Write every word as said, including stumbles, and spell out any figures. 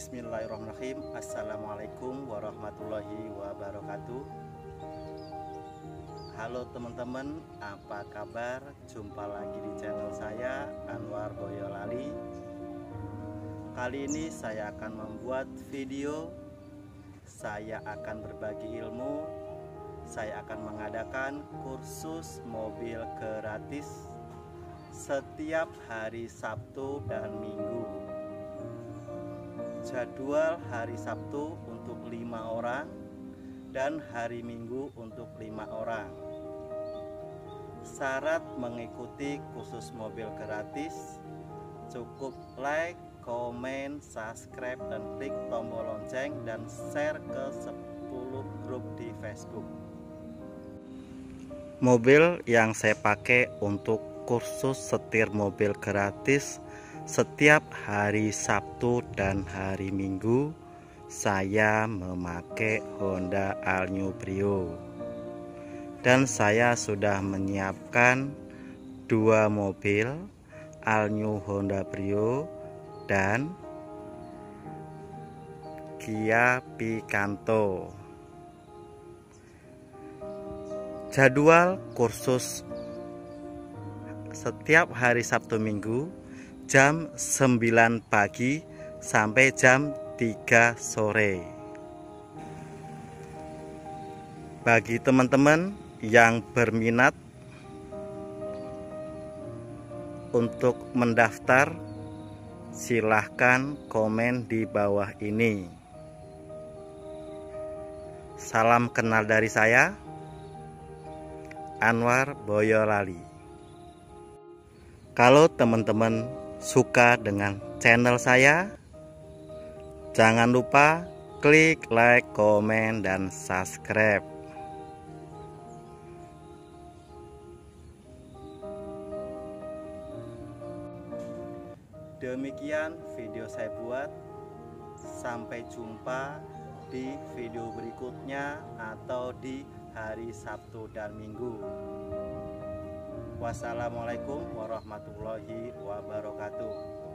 Bismillahirrahmanirrahim. Assalamualaikum warahmatullahi wabarakatuh. Halo teman-teman, apa kabar? Jumpa lagi di channel saya, Anwar Boyolali. Kali ini saya akan membuat video. Saya akan berbagi ilmu. Saya akan mengadakan kursus mobil gratis setiap hari Sabtu dan Minggu. Jadwal hari Sabtu untuk lima orang dan hari Minggu untuk lima orang. Syarat mengikuti kursus mobil gratis cukup like, komen, subscribe, dan klik tombol lonceng dan share ke sepuluh grup di Facebook. Mobil yang saya pakai untuk kursus setir mobil gratis setiap hari Sabtu dan hari Minggu, saya memakai Honda All New Brio. Dan saya sudah menyiapkan dua mobil All New Honda Brio dan Kia Picanto. Jadwal kursus setiap hari Sabtu Minggu jam sembilan pagi sampai jam tiga sore. Bagi teman-teman yang berminat untuk mendaftar, silahkan komen di bawah ini. Salam kenal dari saya, Anwar Boyolali. Kalau teman-teman suka dengan channel saya, jangan lupa klik like, komen, dan subscribe. Demikian video saya buat. Sampai jumpa di video berikutnya atau di hari Sabtu dan Minggu. Wassalamualaikum warahmatullahi wabarakatuh.